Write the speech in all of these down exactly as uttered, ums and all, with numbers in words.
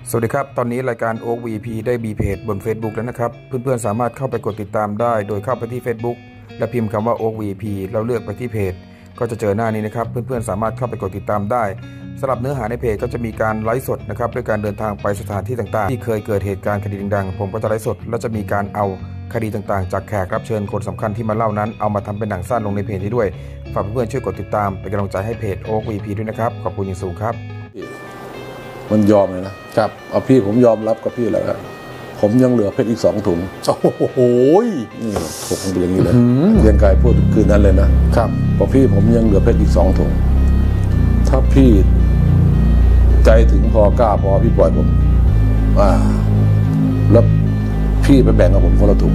สวัสดีครับตอนนี้รายการโอ๊ก วี พี ได้มีเพจบน Facebook แล้วนะครับเพื่อนๆสามารถเข้าไปกดติดตามได้โดยเข้าไปที่ Facebook และพิมพ์คำว่าโอ๊ก วี พี แล้วเลือกไปที่เพจก็จะเจอหน้านี้นะครับเพื่อนๆสามารถเข้าไปกดติดตามได้สำหรับเนื้อหาในเพจก็จะมีการไลฟ์สดนะครับด้วยการเดินทางไปสถานที่ต่างๆที่เคยเกิดเหตุการณ์คดีดังๆผมก็จะไลฟ์สดและจะมีการเอาคดีต่างๆจากแขกรับเชิญคนสำคัญที่มาเล่านั้นเอามาทำเป็นหนังสั้นลงในเพจนี้ด้วยฝากเพื่อนๆช่วยกดติดตามเป็นกำลังใจให้เพจโอ๊ก วี พี ด้วยนะครับขอบคุณอย่างสูงครับมันยอมเลยนะครับเอาพี่ผมยอมรับกับพี่แล้วครับผมยังเหลือเพชรอีกสองถุงโอ้โหนี่ผมเป็นอย่างนี้เลยเรียนกายพูดคืนนั้นเลยนะครับพอพี่ผมยังเหลือเพชรอีกสองถุงถ้าพี่ใจถึงพอกล้าพอพี่ปล่อยผมอ่าแล้วพี่ไปแบ่งกับผมคนละถุง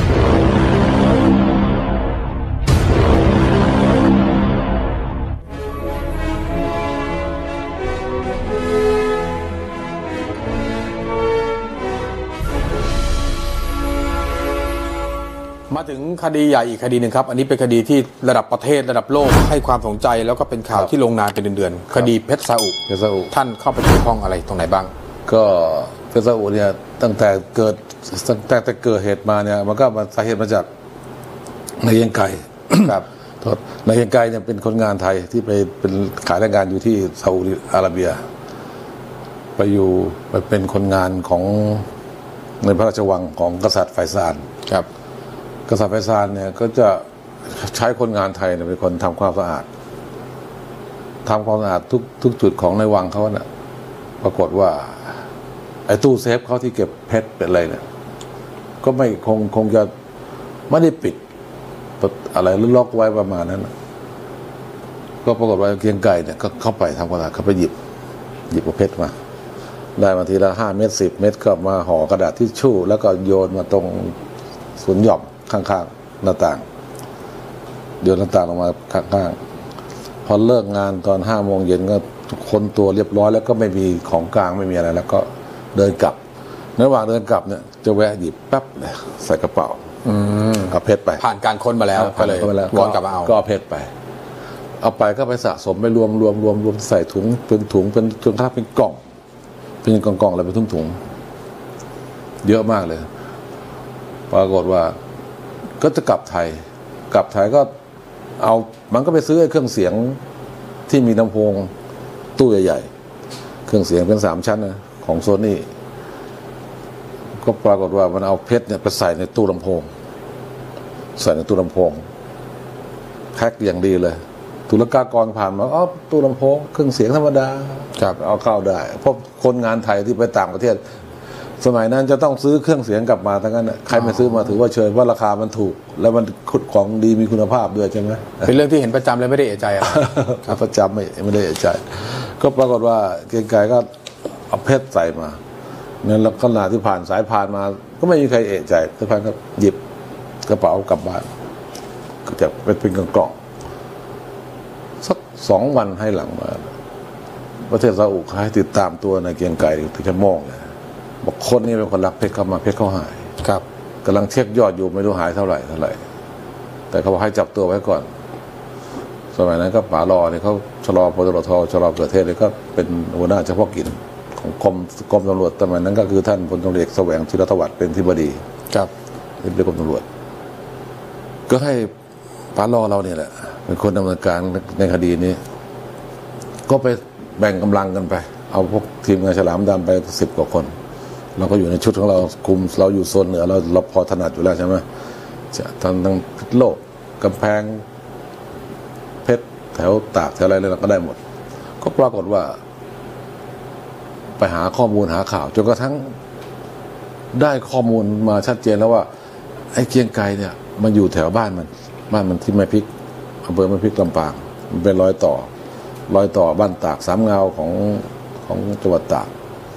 มาถึงคดีใหญ่อีกคดีหนึ่งครับอันนี้เป็นคดีที่ระดับประเทศระดับโลกให้ความสนใจแล้วก็เป็นข่าวที่ลงนานเป็นเดือนๆคดีเพชรซาอุเพชรซาอุท่านเข้าไปเกี่ยวข้องอะไรตรงไหนบ้างก็เพชรซาอุเนี่ยตั้งแต่เกิดตั้งแต่แต่เกิดเหตุมาเนี่ยมันก็มาสาเหตุมาจากนายเยียงไก่ครับนายเยียงไก่เนี่ยเป็นคนงานไทยที่ไปเป็นขายแรงงานอยู่ที่ซาอุดิอาระเบียไปอยู่ไปเป็นคนงานของในพระราชวังของกษัตริย์ไฟซานครับกษัตริย์ไฟซานเนี่ยก็จะใช้คนงานไทยเนี่ยเป็นคนทำความสะอาดทำความสะอาดทุกทุกจุดของในวังเขาเนี่ยปรากฏว่าไอ้ตู้เซฟเขาที่เก็บเพชรเป็นอะไรเนี่ยก็ไม่คงคงจะไม่ได้ปิดอะไรหรือล็อกไว้ประมาณนั้นก็ปรากฏว่าเกียงไก่เนี่ยก็เข้าไปทำความสะอาดเขาไปหยิบหยิบเพชรมาได้มาทีละห้าเม็ดสิบเม็ดก็มาห่อกระดาษทิชชู่แล้วก็โยนมาตรงสวนหย่อมข้างๆหน้าต่างเดี๋ยวหน้าต่างลงมาข้างๆพอเลิกงานตอนห้าโมงเย็นก็ค้นตัวเรียบร้อยแล้วก็ไม่มีของกลางไม่มีอะไรแล้วก็เดินกลับระหว่างเดินกลับเนี่ยจะแวะหยิบแป๊บเลยใส่กระเป๋าเอาเพชรไปผ่านการค้นมาแล้วก็เลยวนกลับมาเอาก็เอาเพชรไปเอาไปก็ไปสะสมไปรวมรวมรวมรวมใส่ถุงเป็นถุงเป็นจนกระทั่งเป็นกล่องเป็นกล่องๆอะไรเป็นถุงๆเยอะมากเลยปรากฏว่าก็จะกลับไทยกลับไทยก็เอามันก็ไปซื้อเครื่องเสียงที่มีลำโพงตู้ใหญ่ๆเครื่องเสียงเป็นสามชั้นนะของโซนี่ก็ปรากฏว่ามันเอาเพชรเนี่ยไปใส่ในตู้ลำโพงใส่ในตู้ลำโพงแพ็คอย่างดีเลยตุลกากรผ่านมาอ๋อตู้ลำโพงเครื่องเสียงธรรมดาครับเอาเข้าได้เพราะคนงานไทยที่ไปต่างประเทศสมัยนั้นจะต้องซื้อเครื่องเสียงกลับมาทั้งนั้นใครไม่ซื้อมาถือว่าเชยว่าราคามันถูกแล้วมันของดีมีคุณภาพด้วยใช่ไหมเป็นเรื่องที่เห็นประจำเลยไม่ได้เอะใจอ่ะประจำไม่ไม่ได้เอะใจก็ปรากฏว่าเกียงไกรก็เอาเพชรใส่มาเนี่ยแล้วขณะที่ผ่านสายผ่านมาก็ไม่มีใครเอะใจทุกท่านก็หยิบกระเป๋ากลับบ้านก็จะเป็นเป็นกล่องสักสองวันให้หลังมาประเทศซาอุให้ติดตามตัวในเกียงไกรถึงจะมองเลยบอกคนนี้เป็นคนรักเพชรเข้ามาเพชรเขาหายครับกำลังเช็คยอดอยู่ไม่รู้หายเท่าไหร่เท่าไหร่แต่เขาบอกให้จับตัวไว้ก่อนสมัยนั้นก็ป๋ารอเนี่ยเขาชะลอพลตำรวจโทชะลอเกิดเทศเลยก็เป็นหัวหน้าเฉพาะกิจของกรมกรมตำรวจสมัยนั้นก็คือท่านพลตำรวจเอกแสวงธีรธวัฒน์เป็นที่บดีครับเป็นกรมตำรวจก็ให้ป๋ารอเราเนี่ยแหละเป็นคนดำเนินการในคดีนี้ก็ไปแบ่งกำลังกันไปเอาพวกทีมงานฉลามดำไปสิบกว่าคนเราก็อยู่ในชุดของเราคุมเราอยู่โซนเหนือเราเราพอถนัดอยู่แล้วใช่ไหมจะทำทั้งพิษโลกกำแพงเพชรแถวตากแถวอะไรเราก็ได้หมดก็ปรากฏว่าไปหาข้อมูลหาข่าวจนกระทั่งได้ข้อมูลมาชัดเจนแล้วว่าไอ้เกียงไกรเนี่ยมันอยู่แถวบ้านมันบ้านมันที่แม่พริกอำเภอแม่พริกลำปางมันเป็นรอยต่อรอยต่อบ้านตากสามเงาของของจังหวัดตาก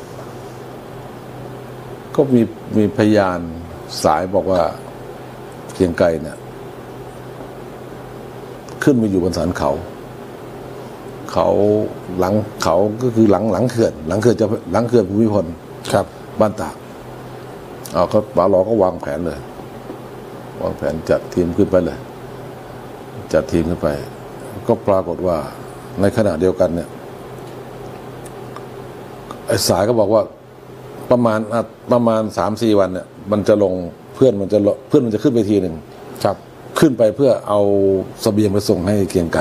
ก็มีมีพยานสายบอกว่าเกียงไกรเนี่ยขึ้นมาอยู่บนสันเขาเขาหลังเขาก็คือหลังหลังเขื่อนหลังเขื่อนจะหลังเขื่อนภูมิพลครับบ้านตากเอาก็ป๋ารอก็วางแผนเลยวางแผนจัดทีมขึ้นไปเลยจัดทีมขึ้นไปก็ปรากฏว่าในขณะเดียวกันเนี่ยไอ้สายก็บอกว่าประมาณประมาณสามสี่วันเนี่ยมันจะลงเพื่อนมันจะเพื่อนมันจะขึ้นไปทีหนึ่งครับขึ้นไปเพื่อเอาเสบียงไปส่งให้เกียงไกร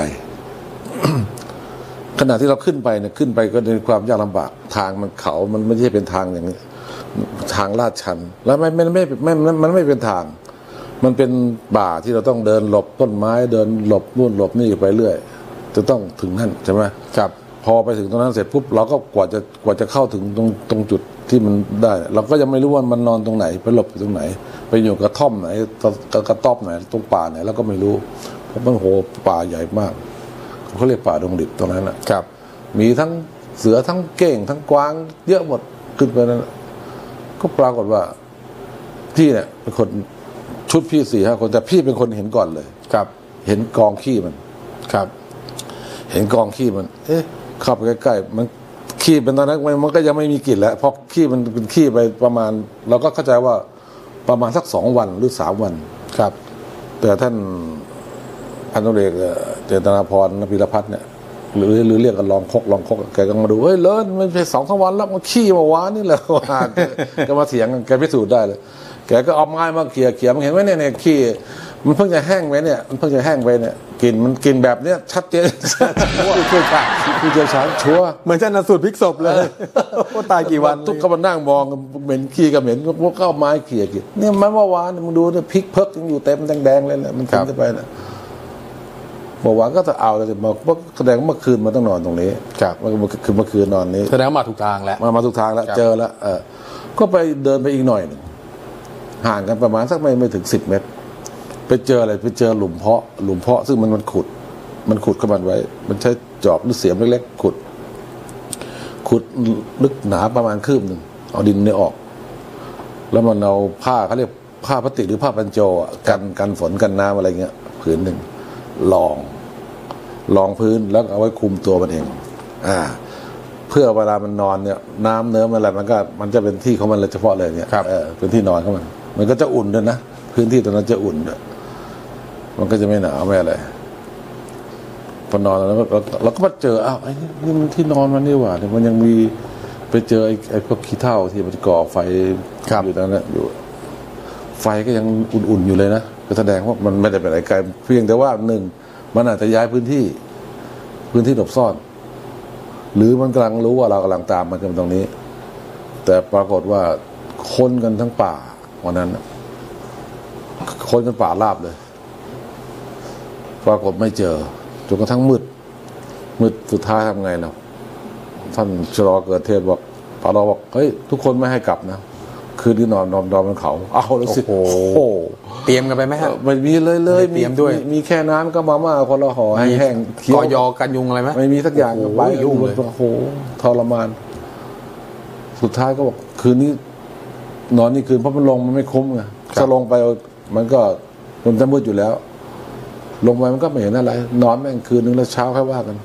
ขณะที่เราขึ้นไปเนี่ยขึ้นไปก็ในความยากลำบากทางมันเขามันไม่ใช่เป็นทางอย่างนี้ทางลาดชันแล้วไม่ไม่ไม่ไม่มันไม่เป็นทางมันเป็นป่าที่เราต้องเดินหลบต้นไม้เดินหลบนู่นหลบนี่ไปเรื่อยจะต้องถึงนั่นใช่ไหมครับพอไปถึงตรงนั้นเสร็จปุ๊บเราก็กว่าจะกว่าจะเข้าถึงตรงตรงจุดที่มันได้เราก็ยังไม่รู้ว่ามันนอนตรงไหนไปหลบอยู่ตรงไหนไปอยู่กระท่อมไหนกระต๊อบไหนตรงป่าไหนเราก็ไม่รู้เพราะมันโหป่าใหญ่มากเขาเรียกป่าดงดิบตรงนั้นนะครับมีทั้งเสือทั้งเก้งทั้งกวางเยอะหมดขึ้นไปนั้นก็ปรากฏว่าพี่เนี่ยเป็นคนชุดพี่สี่ห้าคนแต่พี่เป็นคนเห็นก่อนเลยครับเห็นกองขี้มันครับเห็นกองขี้มันเอ๊ะเข้าไปใกล้ๆมันขี้เป็นตอนนั้นมันก็ยังไม่มีกลิ่นแล้วเพราะขี้มันเป็นขี้ไปประมาณเราก็เข้าใจว่าประมาณสักสองวันหรือสามวันครับแต่ท่านพันตำรวจเอกเจตนาพรนภิรพัฒน์เนี่ยหรือหรือเรียกกันลองคกลองคกแกก็มาดูเฮ้ยเลิศมันเป็นสองสามวันแล้วมันขี้มาวานนี่แหละว่าแกมาเถียงแกพิสูจน์ได้เลยแกก็เอาไม้มาเขี่ยเขี่ยมันเห็นไหมเนี่ยเนี่ยขี้มันเพิ่งจะแห้งไปเนี่ยมันเพิ่งจะแห้งไปเนี่ยกลิ่นมันกลิ่นแบบเนี้ยชัดเจนคือเชี่ยวชาญคือเชี่ยวชาญชัวร์เหมือนชันสูตรพลิกศพเลยว่าตายกี่วันทุกคนมานั่งมองเหม็นขี้ก็เหม็นพวกเข้าไม้เขี่ยกี่เนี่ยมันเมื่อวานมึงดูเนี่ยพริกเพิกยังอยู่เต็มแดงๆเลยเนี่ยมันกินไปนะเมื่อวานก็จะเอาเลยบอกว่าแสดงเมื่อคืนมันต้องนอนตรงนี้ครับเมื่อคืนเมื่อคืนนอนนี้แสดงมาถูกทางแล้วมามาถูกทางแล้วเจอแล้วเออก็ไปเดินไปอีกหน่อยหนึ่งห่างกันประมาณสักไม่ไม่ถึงสิบเมตรไปเจออะไรไปเจอหลุมเพาะหลุมเพาะซึ่งมันมันขุดมันขุดเข้ามาไว้มันใช้จอบหรือเสียมเล็กๆขุดขุดลึกหนาประมาณคืบหนึ่งเอาดินเนี่ยออกแล้วมันเอาผ้าเขาเรียกผ้าพลาสติกหรือผ้าปัญโจกันกันฝนกันน้ำอะไรเงี้ยผืนหนึ่งรองรองพื้นแล้วเอาไว้คุมตัวมันเองอ่าเพื่อเวลามันนอนเนี่ยน้ำเนื้อมันอะไรมันก็มันจะเป็นที่ของมันเลยเฉพาะเลยเนี่ยเออเป็นที่นอนของมันมันก็จะอุ่นด้วยนะพื้นที่ตรงนั้นจะอุ่นด้วยมันก็จะไม่หนาวไม่อะไรพอนอนแล้วเราก็มาเจออ้าวไอ้นี่มันที่นอนมันนี่หว่าเนี่ยมันยังมีไปเจอไอ้ไอ้พวกขี้เถ้าที่มันก่อไฟอยู่ตรงนั้นอยู่ไฟก็ยังอุ่นๆอยู่เลยนะก็แสดงว่ามันไม่ได้เป็นอะไรไกลเพียงแต่ว่าหนึ่งมันอาจจะย้ายพื้นที่พื้นที่หลบซ่อนหรือมันกำลังรู้ว่าเรากำลังตามมันกันตรงนี้แต่ปรากฏว่าคนกันทั้งป่าวันนั้นคนกันป่าราบเลยปรากฏไม่เจอจนกระทั่งมืดมืดสุดท้ายทำไงเราท่านชลอเกิดเทศบอกพอเราบอกเฮ้ยทุกคนไม่ให้กลับนะคืนนี้นอนนอนนอนบนเขาเอาแล้วสิโอ้โหเตรียมกันไปไหมครับไม่มีเลยเลยเตรียมด้วยมีแค่น้ำก็มาม่าคนละห่อให้แห้งกอยอกันยุงอะไรไหมไม่มีสักอย่างไปยุ่งเลยโอ้โหทรมานสุดท้ายก็บอกคืนนี้นอนนี่คืนเพราะมันลงมันไม่คุ้มไงถ้าลงไปมันก็มันจะมืดอยู่แล้วลงไปมันก็ไม่เห็นอะไรนอนแม่งคืนนึงแล้วเช้าค่อยว่ากัน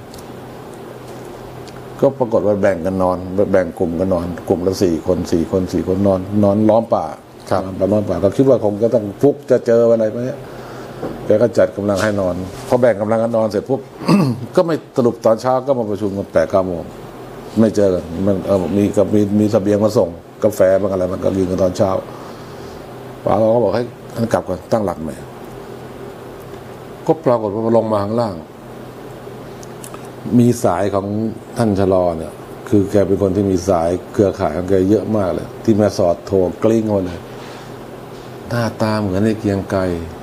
ก็ปรากฏว่าแบ่งกันนอนแบ่งกลุ่มกันนอนกลุ่มละสี่คนสี่คนสี่คนนอนนอนล้อมป่าครับล้อมป่าก็คิดว่าคงจะต้องฟุกจะเจออะไรไหมแกก็จัดกำลังให้นอนพอแบ่งกำลังกันนอนเสร็จปุ๊บ ก็ไม่สรุปตอนเช้าก็มาประชุมกันแปดเก้าโมงไม่เจอกันมันเออมีกับมีมีเสบียงมาส่งกาแฟบางอะไรมันก็กินกันตอนเช้าป้าเราก็บอกให้กลับก่อนตั้งหลักใหม่ก็ปรากฏว่าลงมาข้างล่างมีสายของท่านชะลอเนี่ยคือแกเป็นคนที่มีสายเครือข่ายของแกเยอะมากเลยที่แม่สอดโทรกลิ้งมาเลยหน้าตาเหมือนในเกียงไกร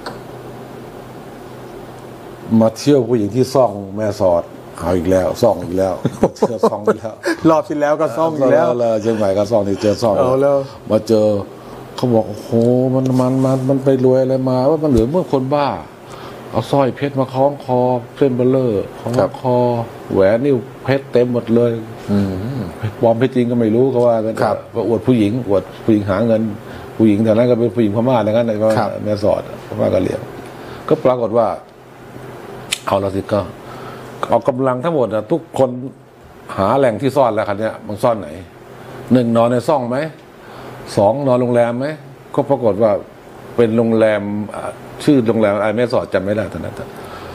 มาเที่ยวผู้หญิงที่ซ่องแม่สอดเอาอีกแล้วซ่องอีกแล้วเจอซ่องอีกแล้วรอบที่แล้วก็ซ่องอีกแล้วแล้วเชียงใหม่ก็ซ่องนี่เจอซ่องแล้วมาเจอเขาบอกโอ้โหมันมันมันมันไปรวยอะไรมาว่ามันเหลือเมื่อคนบ้าเอาสร้อยเพชรมาคล้องคอเส้นเบลเลอร์คล้องคอแหวนนิ้วเพชรเต็มหมดเลยปลอมเพชรจริงก็ไม่รู้เขาว่ากันก็อวดผู้หญิงอวดผู้หญิงหาเงินผู้หญิงแต่นั้นก็เป็นผู้หญิงพม่าอย่างนั้นเลยว่าแม่สอดพม่ากะเหรี่ยงก็ปรากฏว่าเอาละสิก็เอากำลังทั้งหมดนะทุกคนหาแหล่งที่ซ่อนแล้วคันนี้มันซ่อนไหนหนึ่งนอนในซ่องไหมสองนอนโรงแรมไหมก็ปรากฏว่าเป็นโรงแรมชื่อโรงแรมไอ้แม่สอดจำไม่ได้ตอนนั้น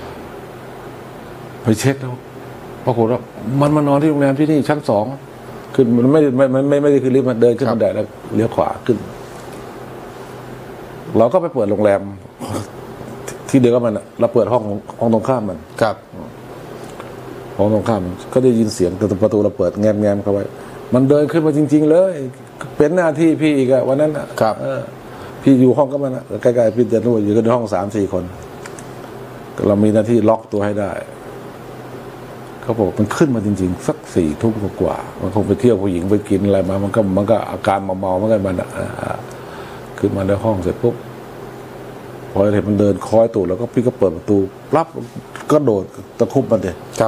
ไปเช็คแล้วปรากฏว่ามันมานอนที่โรงแรมที่นี่ชั้นสองขึ้นมันไม่ไม่ไม่ไม่ไม่ได้ขึ้นลิฟต์มันเดินขึ้นบันไดแล้วเลี้ยวขวาขึ้นเราก็ไปเปิดโรงแรมที่เดียวกับมันเราเปิดห้องห้องตรงข้ามมันครับห้องตรงข้ามก็ได้ยินเสียงประตูเราเปิดแง้มๆเข้าไว้มันเดินขึ้นมาจริงๆเลยเป็นหน้าที่พี่อีกอะวันนั้นอะครับพี่อยู่ห้องก็มันอะใกล้ๆพี่จะนู่นอยู่กันในห้องสามสี่คนเรามีหน้าที่ล็อกตัวให้ได้เขาบอกมันขึ้นมาจริงๆสักสี่ทุ่มกว่ามันคงไปเที่ยวผู้หญิงไปกินอะไรมามันก็มันก็อาการเมาๆเหมือนกันมันอะขึ้นมาในห้องเสร็จปุ๊บพอเห็นมันเดินคอยตูดแล้วก็พี่ก็เปิดประตูปั๊บก็โดดตะคุบมันเลยครับ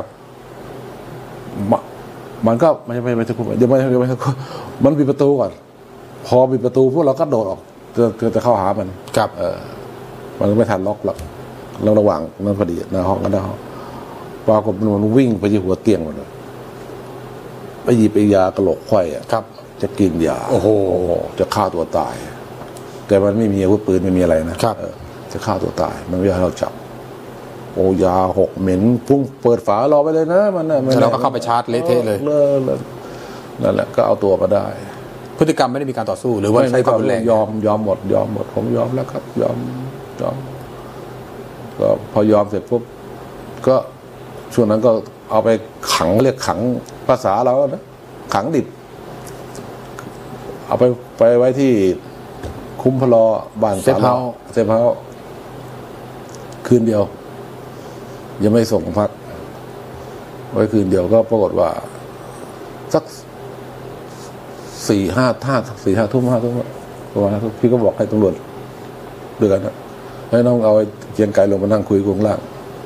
มันก็ไม่ไม่ไม่ตะคุบเดี๋ยวไม่ไม่ไม่ตะคุบมันปิดประตูก่อนพอปิดประตูพวกเราก็โดดออกจะจะเข้าหามันครับเออมันไม่ทันล็อกหรอกเราระหว่างนั้นพอดีหน้าห้องกันหน้าห้องปรากฏมันวิ่งไปที่หัวเตียงหมดเลยไปหยิบไอ้ยากระโหลกไขว้อะครับจะกินยาโอ้โหจะฆ่าตัวตายแต่มันไม่มีอาวุธปืนไม่มีอะไรนะครับจะฆ่าตัวตายมันไม่ให้เราจับโอ้ยาหกเหม็นพุ่งเปิดฝารอไปเลยนะมันน่ะเราก็เข้าไปชาร์จเละเทะเลยนั่นแหละก็เอาตัวมาได้พฤติกรรมไม่ได้มีการต่อสู้หรือว่าใช้ความรุนแรงยอมยอมหมดยอมหมดผมยอมแล้วครับยอมยอมก็พอยอมเสร็จปุ๊บก็ช่วงนั้นก็เอาไปขังเรียกขังภาษาเรานะขังดิบเอาไปไปไว้ที่คุ้มพลอบ้านเซฟเฮาเซฟเฮาคืนเดียวยังไม่ส่งพักไว้คืนเดียวก็ปรากฏว่าสักสี่ห้าท่าสี่ห้าทุ่มห้าทุ่มประมาณนั้นพี่ก็บอกให้ตำรวจด้วยกันนะให้น้องเอาไอ้เกียงไกลลงมานั่งคุยข้างล่าง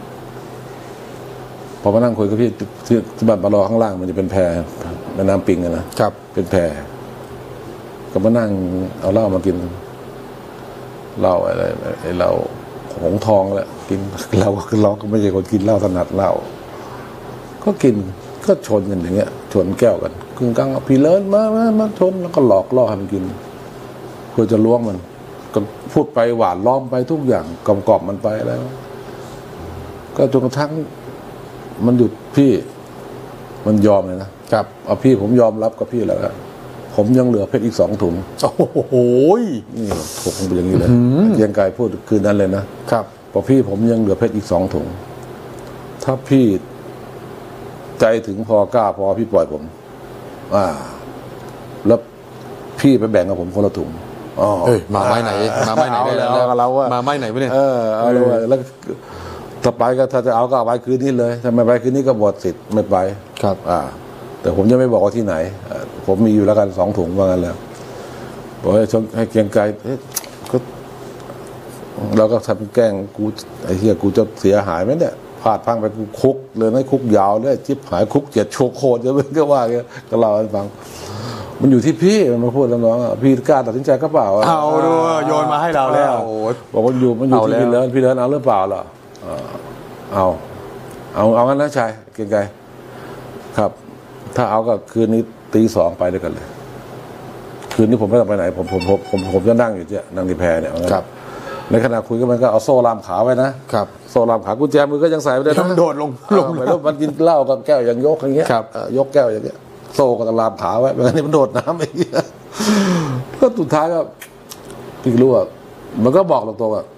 พอมานั่งคุยกับพี่ที่ที่บ้านปลอข้างล่างมันจะเป็นแพแม่น้ำปิงนะครับเป็นแพก็มานั่งเอาเหล้ามากินเหล้าอะไรไอ้เหล้าหงทองแหละกินเราก็เราก็ไม่ใช่คนกินเหล้าถนัดเหล้าก็กินก็ชนกันอย่างเงี้ยชนแก้วกันกึ่งกลางพี่เลิศมามามาชนแล้วก็หลอกล่อให้มันกินเพื่อจะล้วงมันก็พูดไปหวานล้อมไปทุกอย่างกล่อมกล่อมมันไปแล้วก็จนกระทั่งมันหยุดพี่มันยอมเลยนะครับเอาพี่ผมยอมรับกับพี่แล้วครับผมยังเหลือเพชรอีกสองถุงโอ้โหนี่ถกเป็นอย่างนี้เลยเกียงไกรพูดคืนนั้นเลยนะครับพอพี่ผมยังเหลือเพชรอีกสองถุงถ้าพี่ใจถึงพอกล้าพอพี่ปล่อยผมอ่าแล้วพี่ไปแบ่งกับผมคนละถุงอ๋อเอ้ยมาไม้ไหนมาไม้ไหนได้แล้วเราว่ามาไม้ไหนวะเนี่ยเออเอาเลยแล้วถ้าไปก็ถ้าจะเอาก็เอาไปคืนนี้เลยถ้าไม่ไปคืนนี้ก็หมดสิทธิ์ไม่ไปครับอ่าแต่ผมจะไม่บอกว่าที่ไหนผมมีอยู่แล้วกันสองถุงว่างั้นแล้วบอกให้ชงให้เกียงไกรก็เราก็ทำแกล้งกูไอ้เหี้ยกูจะเสียหายไหมเนี่ยพลาดพังไปกูคุกเลยนะคุกยาวเลยจิ๊บหายคุกเจ็ดโชโคตรจะเป็นก็ว่าเงี้ยก็เล่าให้ฟังมันอยู่ที่พี่มันมาพูดแล้วน้องพี่กล้าตัดสินใจก็เปล่าเอาด้วยโยนมาให้เราแล้วบอกว่าอยู่มันอยู่ที่พี่เลิศพี่เลิศเอาหรือเปล่าล่ะเอาเอาเอางั้นนะชายเกียงไกรครับถ้าเอาก็คืนนี้ตีสองไปด้วยกันเลยคืนนี้ผมไม่ต้องไปไหนผมผมผมผมผมจะนั่งอยู่เจ้านั่งที่แพเนี่ยครับในขณะคุยกันมันก็เอาโซ่ล่ามขาไว้นะครับโซ่ล่ามขากุญแจมือก็ยังใส่ไปได้ต้องโดดลงลงไปแล้วมันกินเหล้ากับแก้วอย่างยกอย่างเงี้ยยกแก้วอย่างเงี้ยโซ่ก็ล่ามขาไว้ไม่งั้นนี่มันโดดน้ำไอ้เงี้ยก็สุดท้ายก็พี่รู้ว่ามันก็บอกตรงๆว่า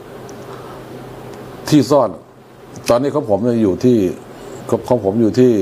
ที่ซ่อนตอนนี้ของผมอยู่ที่ของผมอยู่ที่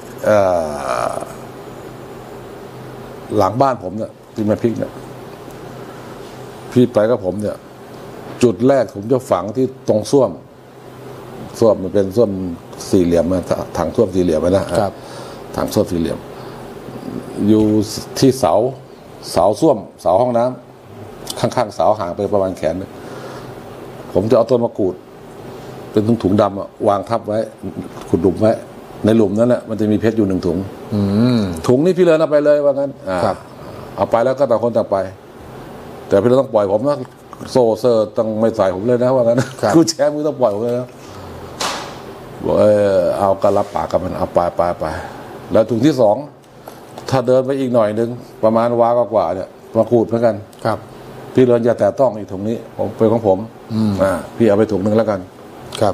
หลังบ้านผมเนี่ยที่แม่พริกเนี่ยพี่ไปกับผมเนี่ยจุดแรกผมจะฝังที่ตรงส้วมส้วมมันเป็นส้วมสี่เหลี่ยมนะถังส้วมสี่เหลี่ยมนะครับถังส้วมสี่เหลี่ยมอยู่ที่เสาเสาส้วมเสาห้องน้ำข้างๆเสาห่างไปประมาณแขนผมจะเอาต้นมะกรูดเป็นถุงถุงดำวางทับไว้ขุดหลุมไว้ในหลุมนั้นแหละมันจะมีเพชรอยู่หนึ่งถุงถุงนี้พี่เลินเอาไปเลยว่างั้นเอาไปแล้วก็ต่างคนต่างไปแต่พี่เลินต้องปล่อยผมนะโซ่เซอร์ต้องไม่ใส่ผมเลยนะว่างั้นกูแชร์มือต้องปล่อยผมเลยนะบอกเออเอากระลับปากกับมันเอาไปไปไปแล้วถุงที่สองถ้าเดินไปอีกหน่อยนึงประมาณวากว่าเนี่ยมาขูดเหมือนกันครับพี่เลินอย่าแตะต้องอีกถุงนี้ผมเป็นของผมอ่าพี่เอาไปถุงนึงแล้วกันครับ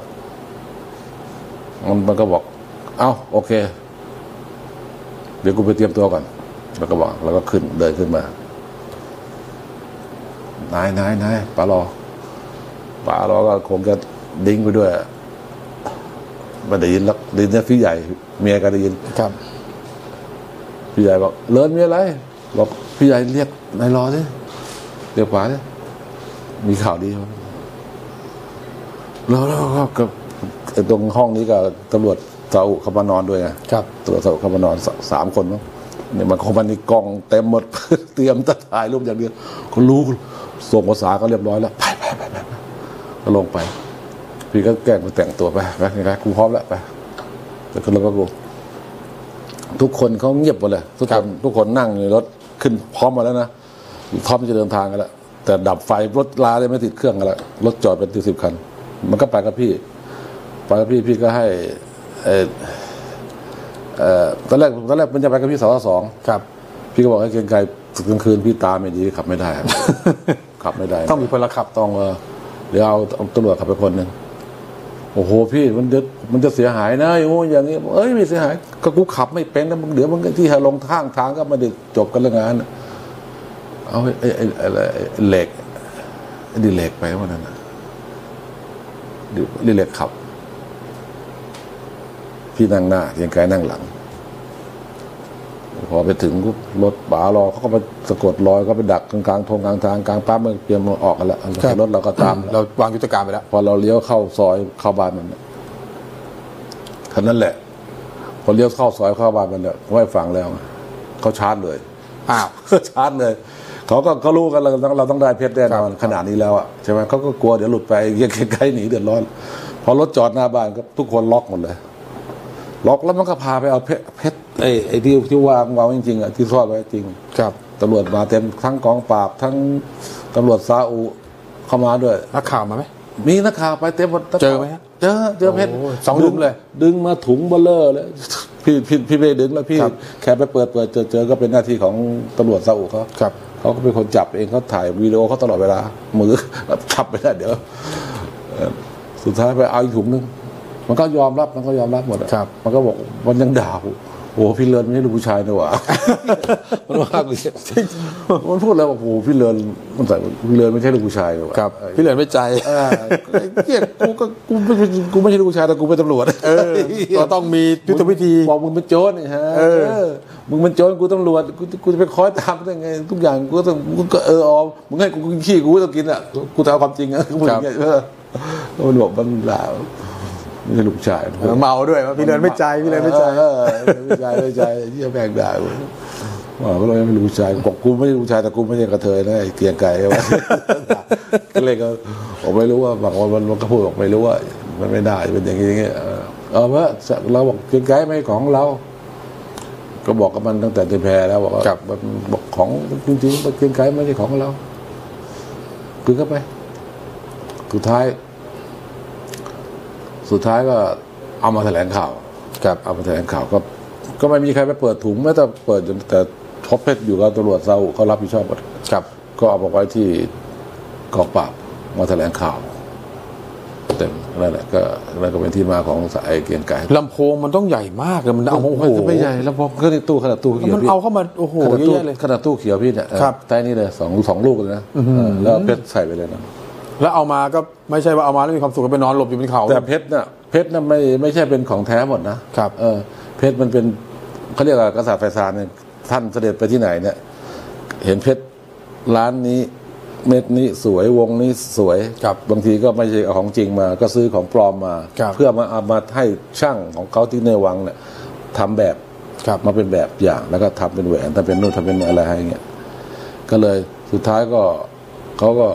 มันมันก็บอกเอ้าโอเคเดี๋ยวกูไปเตรียมตัวก่อนแล้วก็บอกแล้วก็ขึ้นเดินขึ้นมานายนายนายป๋ารอป๋ารอก็คงจะดิ้งไปด้วยไม่ได้ยินแล้วได้ยินพี่ใหญ่เมียก็ได้ยินครับพี่ใหญ่บอกเลิศมีอะไรบอกพี่ใหญ่เรียกนายรอสิเรียกป๋าสิมีข่าวดีมั้ยแล้วก็ตรงห้องนี้ก็ตำรวจเสาเขามานอนด้วยไงครับตำรวจเสาเขามานอนสามคนมั้งเนี่ยมันคงมันนี่กล้องเต็มหมดเตรียมจะถ่ายรูปอย่างเดียวเขารู้ส่งภาษาก็เรียบร้อยแล้วไปไปไปไปก็ลงไปพี่ก็แกล้งไปแต่งตัวไปไปไงกูพร้อมแล้วไปแต่คนเราก็กูทุกคนเขาเงียบหมดเลยทุกคนทุกคนนั่งในรถขึ้นพร้อมมาแล้วนะพร้อมจะเดินทางกันแล้วแต่ดับไฟรถลาเลยไม่ติดเครื่องกันแล้วรถจอดเป็นสิบคันมันก็ไปกับพี่ไปกับพี่พี่ก็ให้เออเอ่อตอนแรกตอนแรกมันจะไปกับพี่สาวสองครับพี่ก็บอกให้เกรงไกรกลางคืนพี่ตาไม่ดีขับไม่ได้ขับไม่ได้ต้องมีพลขับต้องเออเดี๋ยวเอาตำรวจขับไปคนหนึ่งโอ้โหพี่มันจะมันจะเสียหายนะอย่างงี้อย่างนี้เอ้ยไม่เสียหายก็กูขับไม่เป็นนะมึงเดี๋ยวมึงที่ลงทางทางก็มาดึกจบกันเรื่องงานเอาไอ้ไอ้อะไรเหล็กดิเหล็กไปวันนั้นนะดิเหล็กขับพี่นั่งหน้าเกรงไกรนั่งหลังพอไปถึงรถป๋ารอเขาก็มาสะกดรอยก็ไปดักกลางกลางทงกลางทางกลางปั๊มมันเตรียมออกกันแล้วรถเราก็ตามเราวางยุทธการไปแล้วพอเราเลี้ยวเข้าซอยเข้าบ้านมันท่านั้นแหละพอเลี้ยวเข้าซอยเข้าบ้านมันเนี่ยไว้ฟังแล้วเขาชาร์จเลยอ้าวชาร์จเลยเขาก็เขารู้กันเราต้องเราต้องได้เพชรแน่นอนขนาดนี้แล้วอ่ะใช่ไหมเขาก็กลัวเดี๋ยวหลุดไปเงี้ยใกล้ๆหนีเดือดร้อนพอรถจอดหน้าบ้านก็ทุกคนล็อกหมดเลยล็อกแล้วมันก็พาไปเอาเพชรเพชรไอ้ไอ้ที่ที่วางวางจริงๆอ่ะที่ซ่อนไว้จริงครับตำรวจมาเต็มทั้งกองปราบทั้งตำรวจซาอุเข้ามาด้วยนักข่าวมาไหมมีนักข่าวไปเต็มหมดเจอไหมเจอเจอเพชรสองลุมเลยดึงมาถุงเบลเลอร์เลยพี่พี่พี่ไปดึงแล้วพี่แค่ไปเปิดเปิดเจอเจอก็เป็นหน้าที่ของตำรวจซาอุเขาครับเขาก็เป็นคนจับเองเขาถ่ายวีดีโอเขาตลอดเวลามือจับไม่ได้เดี๋ยวสุดท้ายไปเอาอีกถุงนึงมันก็ยอมรับมันก็ยอมรับหมดครับมันก็บอกมันยังด่าโอ้พี่เลินไม่ใช่ลูกผู้ชายนะวะมันว่ามันพูดแล้วบอกโอ้พี่เลินมันใส่พี่เลินไม่ใช่ลูกผู้ชายนะวะครับพี่เลินไม่ใจเกียกูก็กูไม่กูไม่ใช่ลูกผู้ชายแต่กูเป็นตำรวจก็ต้องมียุทธวิธีบอกมึงเป็นโจรนี่ฮะมึงเป็นโจรกูตำรวจกูกูจะไปคอยตามได้ไงทุกอย่างกูต้องกูก็เอออ๋อมึงให้กูกินขี้กูต้องกินอ่ะกูจะเอาความจริงอ่ะมึงอย่างเงี้ยมันบอกมันด่าไม่ใช่ลูกชายเมาด้วยว่าพี่เลินไม่ใจพี่เลินไม่ใจไม่ใจไม่ใจที่จะแบ่งได้ว่าก็เลยไม่รู้ชายบอกกูไม่ใช่ลูกชายแต่กูไม่ใช่กระเทยนะไอ้เกียงไก่ว่าก็เลยก็ผมไม่รู้ว่าบางคนมันก็พูดบอกไม่รู้ว่ามันไม่ได้เป็นอย่างนี้อย่างเงี้ยเออว่าเราบอกเกียงไก่ไม่ของเราก็บอกกับมันตั้งแต่ที่แพรแล้วบอกว่าบอกของจริงๆเกียงไก่ไม่ใช่ของเราคือเข้าไปสุดท้ายสุดท้ายก็เอามาแถลงข่าวครับเอามาแถลงข่าวก็ก็ไม่มีใครไปเปิดถุงแม้แต่เปิดแต่ท็อปเพชรอยู่กับตำรวจซาอุเขารับผิดชอบหมดครับก็เอาไว้ที่กองปราบมาแถลงข่าวเต็มนั่นแหละก็นั่นก็เป็นที่มาของสายเกียงไก่ลำโพงมันต้องใหญ่มากเลยมันเอาโอ้โหไม่ใหญ่ลำโพงก็ในตู้ขนาดตู้เขียวมันเอาเข้ามาโอ้โหเยอะเลยขนาดตู้เขียวพี่เนี่ยครับใต้นี่เลยสองสองลูกเลยนะแล้วเพชรใส่ไปเลยนะแล้วเอามาก็ไม่ใช่ว่าเอามาแล้วมีความสุขไปนอนหลบอยู่บนเขาแต่เพชรน่ะเพชรน่ะไม่ไม่ใช่เป็นของแท้หมดนะครับเออเพชรมันเป็นเขาเรียกว่ากษัตริย์ไฟซานเนี่ยท่านเสด็จไปที่ไหนเนี่ยเห็นเพชรร้านนี้เม็ดนี้สวยวงนี้สวยบางทีก็ไม่ใช่ของจริงมาก็ซื้อของปลอมมาเพื่อมาเอามาให้ช่างของเขาที่ในวังเนี่ยทำแบบมาเป็นแบบอย่างแล้วก็ทำเป็นแหวนทำเป็นนู่นทำเป็นอะไรอะไรเงี้ยก็เลยสุดท้ายก็เขาก็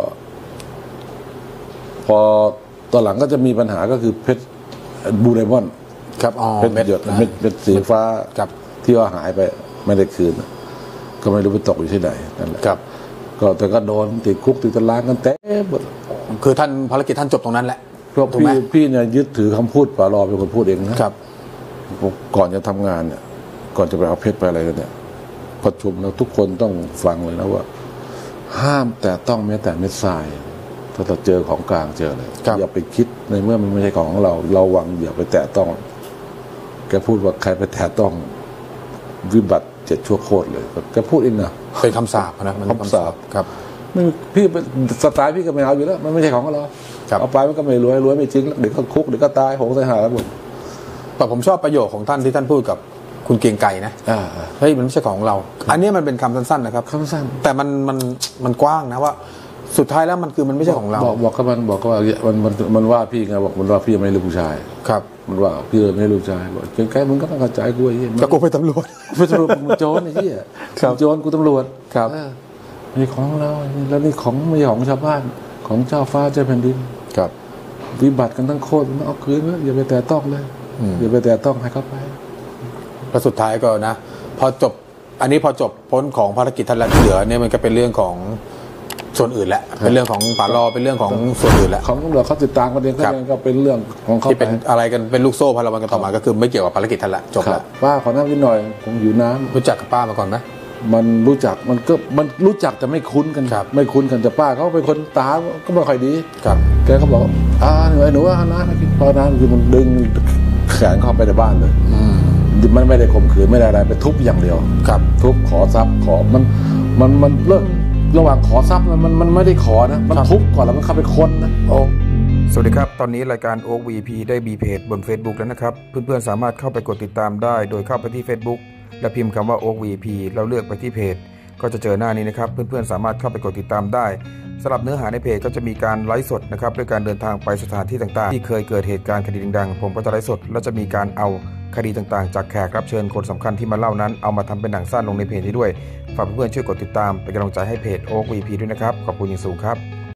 พอตอนหลังก็จะมีปัญหาก็คือเพชรบูไดมอนด์ครับอ๋อเพชรหยดเม็ดเม็ดสีฟ้าที่ว่าหายไปไม่ได้คืนก็ไม่รู้ไปตกอยู่ที่ไหนนั่นแหละครับก็แต่ก็โดนติดคุกติดตารางกันเต็มหมดคือท่านภารกิจท่านจบตรงนั้นแหละเพราะพี่พี่เนี่ยยึดถือคำพูดปารอเป็นคนพูดเองนะครับก่อนจะทำงานเนี่ยก่อนจะไปเอาเพชรไปอะไรกันเนี่ยประชุมแล้วทุกคนต้องฟังเลยนะว่าห้ามแต่ต้องแม้แต่เม็ดทรายถ้าเราเจอของกลางเจอเลยอย่าไปคิดในเมื่อมันไม่ใช่ของของเราเราหวังอย่าไปแตะต้องแกพูดว่าใครไปแตะต้องวิบัติเจ็ดชั่วโคตรเลยแกพูดเองนะเป็นคำสาปนะมันคำสาปครับไม่พี่สไตล์พี่ก็ไม่เอาอยู่แล้วมันไม่ใช่ของเราเอาไปมันก็ไม่รวยรวยไม่จริงเดี๋ยวก็คุกเดี๋ยวก็ตายโหงใส่หาแล้วหมดแต่ผมชอบประโยคของท่านที่ท่านพูดกับคุณเกียงไก่นะเฮ้ยมันไม่ใช่ของเราอันนี้มันเป็นคำสั้นๆนะครับคำสั้นแต่มันมันมันกว้างนะว่าสุดท้ายแล้วมันคือมันไม่ใช่ของเราบอกบอกกับมันบอกว่ามันมันมันว่าพี่ไงบอกมันว่าพี่ไม่รู้ผู้ชายครับมันว่าพี่ไม่รู้ผู้ชายบอกเกียงไก่มึงก็ต้องเข้าใจกูไอ้เหี้ยก็กูเป็นตำรวจเป็นตำรวจมึงโจรไอ้เหี้ยโจรกูตำรวจครับนี่ของเราแล้วนี่ของไม่ใช่ของชาวบ้านของเจ้าฟ้าเจ้าแผ่นดินครับวิบัติกันทั้งโคตรเอาคืนอย่าไปแตะต้องเลยอย่าไปแตะต้องให้เขาไปแล้วสุดท้ายก็นะพอจบอันนี้พอจบพ้นของภารกิจทันแล้วที่เหลือเนี่ยมันก็เป็นเรื่องของส่วนอื่นแหละเป็นเรื่องของป่ารอเป็นเรื่องของส่วนอื่นแหละของตำรวจเขาติดตามกันเองก็เป็นเรื่องของเขาที่เป็นอะไรกันเป็นลูกโซ่พลวันกันต่อมาก็คือไม่เกี่ยวกับภารกิจทันละจบละป้าขอน้ำนิดหน่อยผมอยู่น้ำรู้จักกับป้ามาก่อนไหมมันรู้จักมันก็มันรู้จักแต่ไม่คุ้นกันไม่คุ้นกันแต่ป้าเขาเป็นคนตาก็ไม่ค่อยดีครับแกก็บอกอ่าหนูหนูว่านะพอนะคือมันดึงแขนเข้าไปในบ้านเลยมันไม่ได้ข่มขืนไม่ได้อะไรไปทุบอย่างเดียวครับทุบขอทรัพย์ขอมันมันมันเลิกระหว่างขอทรัพย์มันมันไม่ได้ขอนะมันทุบก่อนแล้วมันเข้าไปค้นนะโอ้สวัสดีครับตอนนี้รายการโอ๊ค วี พี ได้มีเพจบน Facebook แล้วนะครับเพื่อนๆสามารถเข้าไปกดติดตามได้โดยเข้าไปที่ Facebook และพิมพ์คำว่าโอ๊ค วี พี แล้วเลือกไปที่เพจก็จะเจอหน้านี้นะครับเพื่อนๆสามารถเข้าไปกดติดตามได้สำหรับเนื้อหาในเพจก็จะมีการไลฟ์สดนะครับด้วยการเดินทางไปสถานที่ต่างๆที่เคยเกิดเหตุการณ์คดีดังๆผมก็จะไลฟ์สดและจะมีการเอาคดีต่างๆจากแขกรับเชิญคนสำคัญที่มาเล่านั้นเอามาทำเป็นหนังสั้นลงในเพจนี้ด้วยฝากเพื่อนๆช่วยกดติดตามเป็นกำลังใจให้เพจโอ๊ค วี พี ด้วยนะครับขอบคุณอย่างสูงครับ